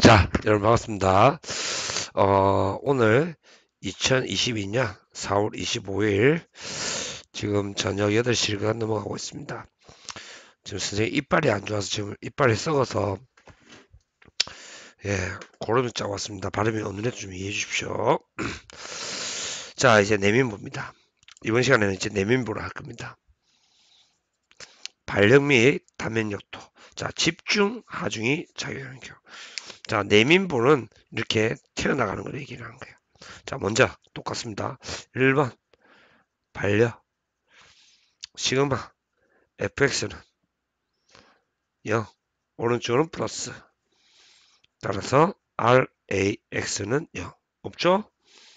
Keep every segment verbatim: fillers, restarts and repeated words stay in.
자, 여러분 반갑습니다. 어, 오늘 이천이십이 년 사월 이십오일 지금 저녁 여덟 시가 넘어가고 있습니다. 지금 선생님 이빨이 안 좋아서 지금 이빨이 썩어서 예, 고름이 짜고 왔습니다. 발음이 어느래 좀 이해해 주십시오. 자, 이제 내민부입니다. 이번 시간에는 이제 내민부를 할 겁니다. 발력 및 단면력도. 자, 집중, 하중이 작용하는 경우. 자, 내민부는 이렇게 튀어나가는 걸 얘기를 하는 거예요. 자, 먼저 똑같습니다. 일 번 반려 시그마 에프엑스는 영, 오른쪽은 플러스. 따라서 알에이엑스는 영. 없죠?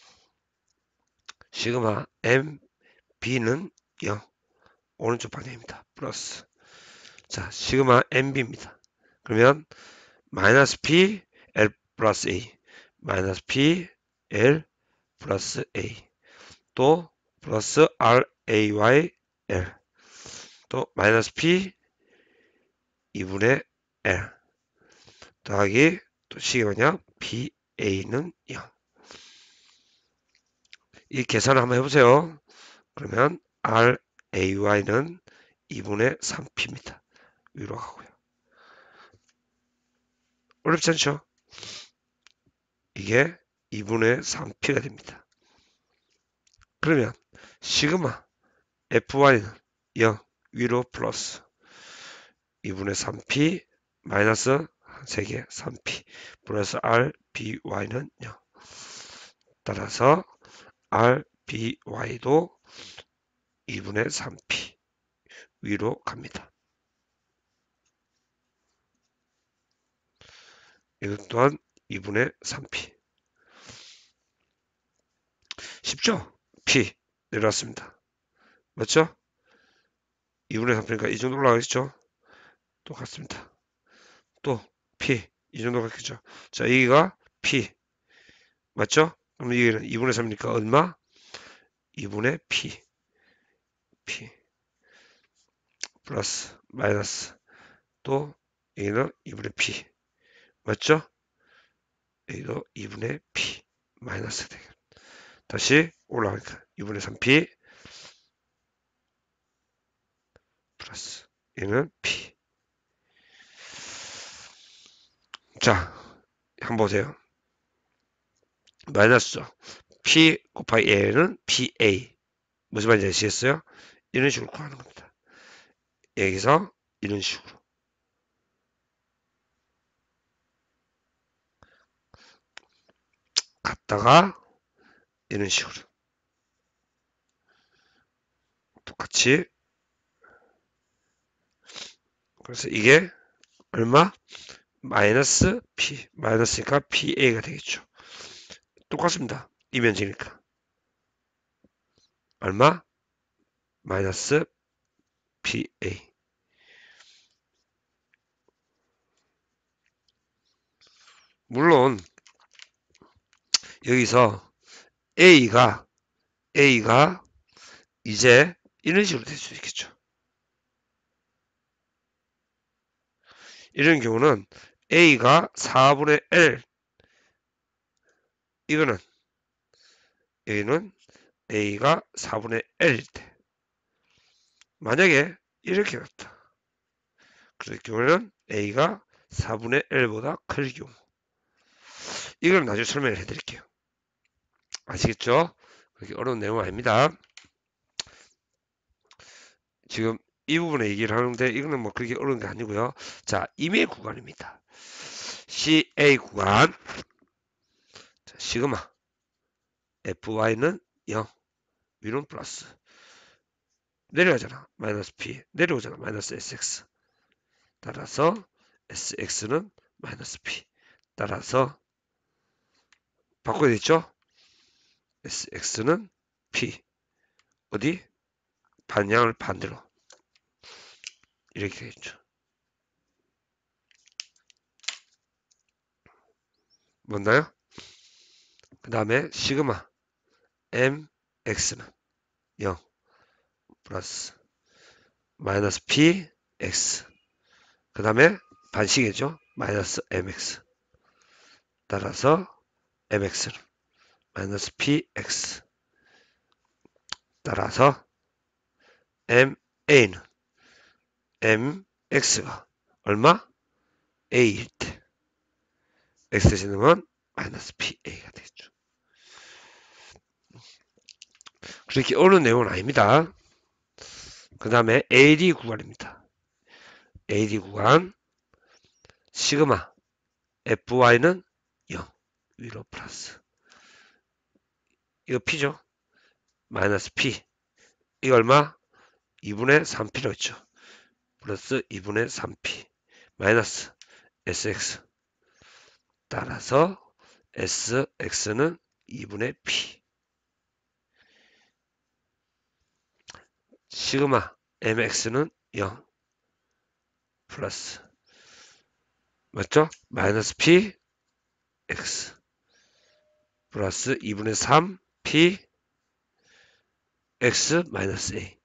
시그마 엠비는 영. 오른쪽 방향입니다. 플러스. 자, 시그마 엠비입니다. 그러면 마이너스 P, L 플러스 A. 마이너스 P, L 플러스 A. 또 플러스 알에이와이 L. 또 마이너스 P 이분의 L 더하기 또 시그마냐 비에이는 영. 이 계산을 한번 해보세요. 그러면 알에이와이는 이분의 삼 피입니다. 위로 가고요. 어렵지 않죠? 이게 이분의 삼 피가 됩니다. 그러면 시그마 에프와이는 영 위로 플러스 이분의 삼 피 마이너스 세 개 삼 피 플러스 알비와이는 영. 따라서 알비와이도 이분의 삼 피 위로 갑니다. 이것 또한 이분의 삼 피. 쉽죠? P 내려왔습니다. 맞죠? 이분의 삼 피니까 이 정도 올라가겠죠? 똑같습니다. 또 P 이 정도 갔겠죠? 자, 여기가 P 맞죠? 그럼 여기는 이분의 삼이니까 얼마? 이분의 P P 플러스 마이너스 또 여기는 이분의 P 맞죠? 여기도 이분의 P 마이너스 되겠죠. 다시 올라가니까 이분의 삼 피 플러스 얘는 P. 자, 한번 보세요. 마이너스죠. P 곱하기 A는 피에이. 무슨 말인지 아시겠어요? 이런 식으로 구하는 겁니다. 여기서 이런 식으로. 갔다가 이런 식으로. 똑같이. 그래서 이게 얼마? 마이너스 P. 마이너스니까 피에이가 되겠죠. 똑같습니다. 이면지니까. 얼마? 마이너스 피에이. 물론 여기서 A가 A가 이제 이런 식으로 될 수 있겠죠. 이런 경우는 A가 사분의 L 이거는 여기는 A가 사분의 L일 때 만약에 이렇게 갔다. 그럴 경우는 A가 사분의 L보다 클 경우 이걸 나중에 설명을 해드릴게요. 아시겠죠? 그렇게 어려운 내용은 아닙니다. 지금 이 부분에 얘기를 하는데 이거는 뭐 그렇게 어려운 게 아니고요. 자, 임의 구간입니다. 씨에이 구간 자, 시그마 에프와이는 영 위로는 플러스 내려가잖아 마이너스 P 내려오잖아 마이너스 에스엑스 따라서 에스엑스는 마이너스 P 따라서 바꿔야 되죠. 에스엑스는 P 어디 반향을 반대로 이렇게 되겠죠. 뭔가요? 그 다음에 시그마 엠엑스는 영 플러스 마이너스 Px 그 다음에 반식이죠. 마이너스 엠엑스 따라서 엠엑스는 마이너스 피엑스 따라서 엠에이는 엠엑스가 얼마? A일 때 X 대신하면 마이너스 피에이가 되겠죠. 그렇게 어려운 내용은 아닙니다. 그 다음에 에이디 구간입니다. 에이디 구간 시그마 에프와이는 영 위로 플러스 이거 P죠. 마이너스 P 이거 얼마? 이분의 삼 피로 했죠. 플러스 이분의 삼 피 마이너스 에스엑스 따라서 에스엑스는 이분의 P 시그마 엠엑스는 영 플러스 맞죠? 마이너스 P X 플러스 이분의 삼 P X 마이너스 A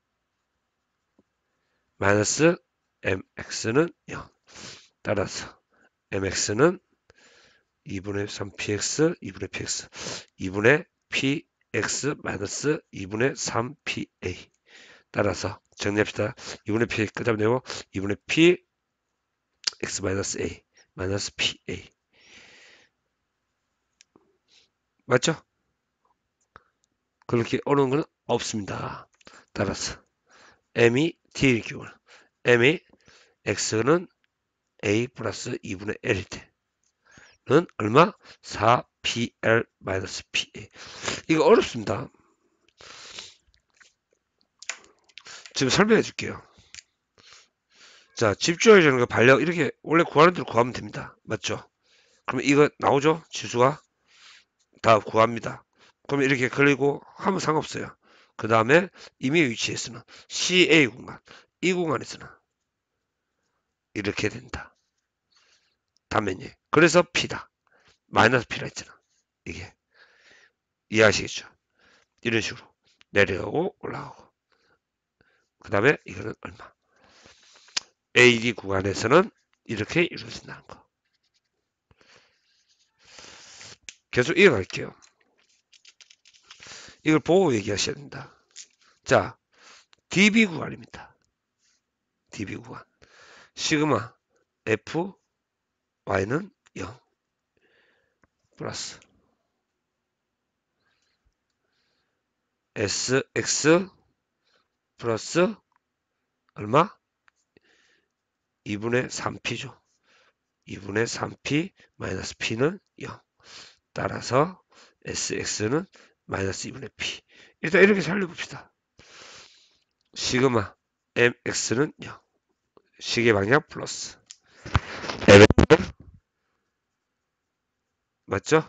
마이너스 엠엑스는 영 따라서 엠엑스는 이분의 삼 피엑스 이분의 피엑스 이분의 피엑스 마이너스 이분의 삼 피에이 따라서 정리합시다. 이분의 P 끄잡내고 이분의 P X 마이너스 A 마이너스 피에이 맞죠? 그렇게 어려운 건 없습니다. 따라서 M이 T일 경우 M이 X는 A 플러스 이분의 L일 때는 얼마? 사 피엘 마이너스 피에이 이거 어렵습니다. 지금 설명해 줄게요. 자, 집중해 주는 거 반력 이렇게 원래 구하는 대로 구하면 됩니다. 맞죠? 그러면 이거 나오죠? 지수가 다 구합니다. 그러면 이렇게 걸리고 하면 상관없어요. 그 다음에 임의 위치에서는 씨에이 공간 이 공간에서는 이렇게 된다. 단면이 그래서 P다. 마이너스 P라 했잖아. 이게 이해하시겠죠? 이런 식으로 내려가고 올라가고 그 다음에 이거는 얼마 에이디 구간에서는 이렇게 이루어진다는 거. 계속 이어갈게요. 이걸 보고 얘기하셔야 된다. 자, 디비 구간입니다. 디비 구간. 시그마 F Y는 영 플러스 에스엑스 플러스 얼마? 이분의 삼 피죠. 이분의 삼 피 마이너스 P는 영. 따라서 에스엑스는 마이너스 이분의 P. 일단 이렇게 살려봅시다. 시그마 엠엑스는 영. 시계 방향 플러스 엠엑스 맞죠?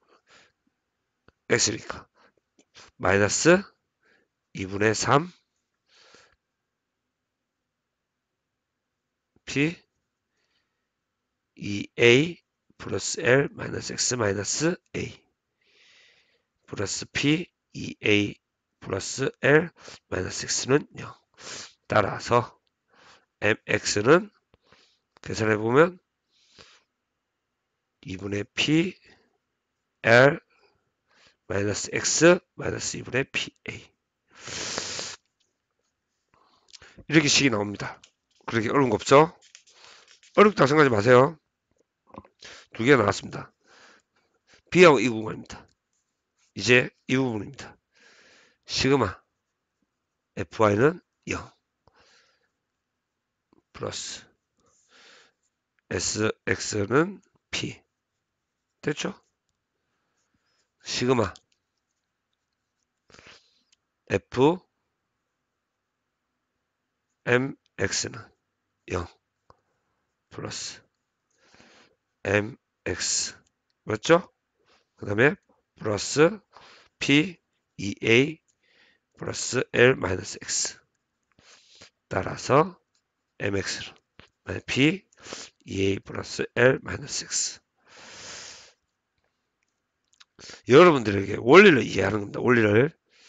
X니까 마이너스 이분의 삼 P 이에이 플러스 L 마이너스 X 마이너스 A 플러스 P 이에이 플러스 L 마이너스 X는 영. 따라서 엠엑스는 계산해보면 이분의 P L 마이너스 X 마이너스 이분의 피에이 이렇게 식이 나옵니다. 그렇게 어려운 거 없죠? 어렵다고 생각하지 마세요. 두 개가 나왔습니다. B하고 이 구간입니다. 이제 이 부분입니다. 시그마 에프와이는 영 플러스 에스엑스는 P 됐죠? 시그마 F 엠엑스는 영 플러스 엠엑스 맞죠? 그 다음에 플러스 P 이에이 플러스 L 마이너스 X 따라서 엠엑스는 P 이에이 플러스 L 마이너스 X 여러분들에게 원리를 이해하는 겁니다. 원리를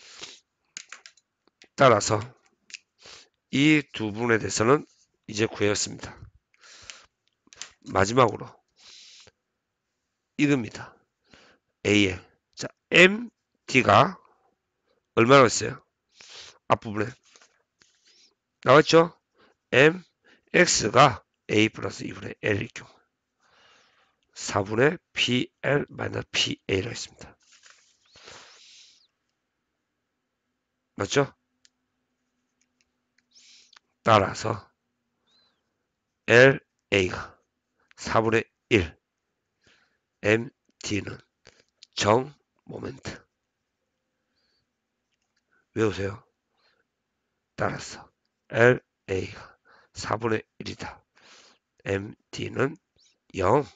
따라서 이 두 부분에 대해서는 이제 구했습니다. 마지막으로 이겁니다. 에이엘. 자, 엠디가 얼마라고 했어요? 앞부분에 나왔죠? M, X가 A 플러스 이분의 L일 경우 사분의 피엘 마이너스 피에이라고 했습니다. 맞죠? 따라서 엘에이가 사분의 일, 엠디는 정 모멘트. 외우세요. 따라서 엘에이가 사분의 일이다. 엠디는 영,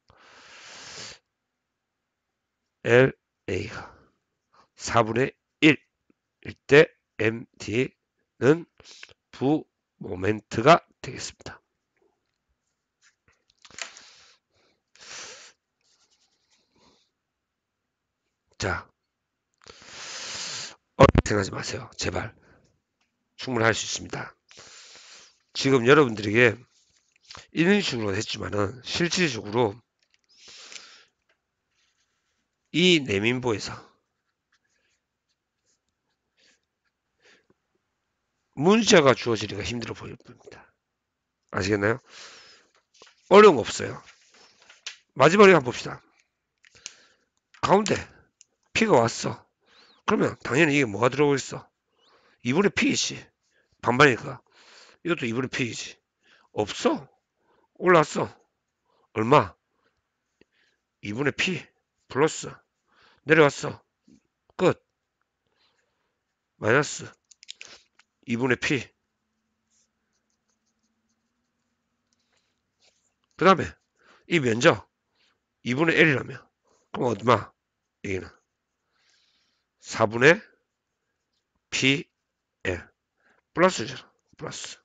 엘에이가 사분의 일일 때 엠디는 부모멘트가 되겠습니다. 자, 어렵게 생각하지 마세요. 제발. 충분히 할 수 있습니다. 지금 여러분들에게 이런 식으로 했지만은 실질적으로 이 내민보에서 문자가 주어지기가 힘들어 보일 겁니다. 아시겠나요? 어려운 거 없어요. 마지막에 한번 봅시다. 가운데 P가 왔어. 그러면 당연히 이게 뭐가 들어오고 있어? 이분의 P이지. 반반이니까. 이것도 이분의 P이지. 없어. 올라왔어. 얼마? 이분의 P 플러스. 내려왔어. 끝. 마이너스 이분의 P. 그 다음에 이 면적 이분의 L이라며. 그럼 얼마? 여기는 사분의 피엘 플러스잖아. 플러스.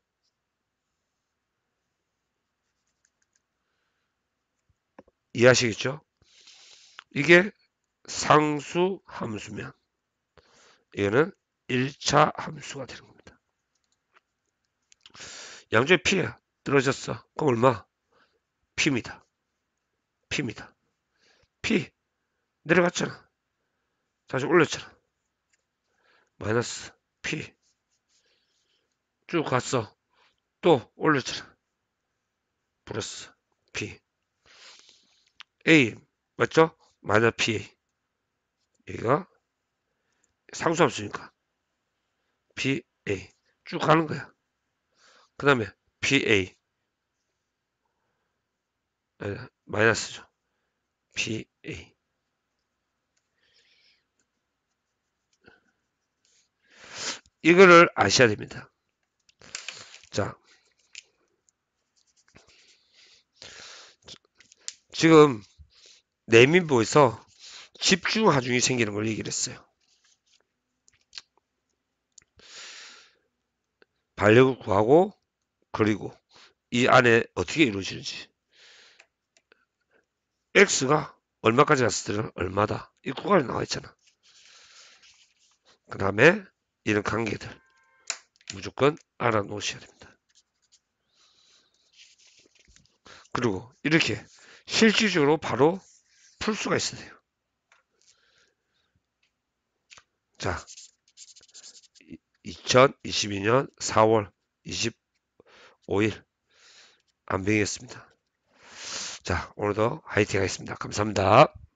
이해하시겠죠? 이게 상수 함수면 이거는 일 차 함수가 되는 겁니다. 양쪽에 P야. 떨어졌어. 그럼 얼마? P입니다. P입니다. P 내려갔잖아. 다시 올렸잖아. 마이너스 P 쭉 갔어. 또 올렸잖아. 플러스 P A 맞죠? 마이너스 피에이 여기가 상수함수니까 피에이 쭉 가는 거야. 그 다음에 피에이 마이너스죠. 피에이 이거를 아셔야 됩니다. 자, 지금 내민보에서 집중하중이 생기는 걸 얘기를 했어요. 반력을 구하고 그리고 이 안에 어떻게 이루어지는지 X가 얼마까지 갔을 때는 얼마다 이 구간이 나와 있잖아. 그 다음에 이런 관계들 무조건 알아놓으셔야 됩니다. 그리고 이렇게 실질적으로 바로 풀 수가 있어야 돼요. 자, 이천이십이 년 사월 이십오일 안병이었습니다. 자, 오늘도 화이팅 하겠습니다. 감사합니다.